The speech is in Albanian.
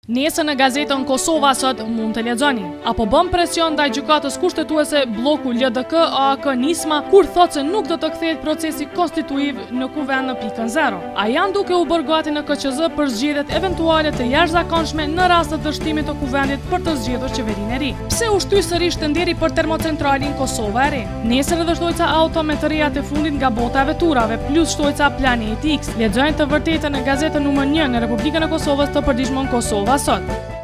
Nesër në gazetën Kosova sot mund të lexoni. Apo bën presion ndaj gjykatës kushtetuese bloku LDK AAK Nisma kur thotë se nuk do të kthehet procesi konstituiv në kuvend në pikën 0. A janë duke u bërë gati në KQZ për zgjedhjet eventuale të jashtëzakonshme në rast të dështimit të kuvendit për të zgjedhur qeverinë e ri. Pse u shty sërish tenderi për termocentralin Kosova e Re? Nesër edhe shtojca auto me të rejat e fundit nga bota e veturave plus shtojca Planeti X. Lexojnë të vërtetën në gazetën numër 1 në Republikën e Kosovës të përditshmën Kosova sot.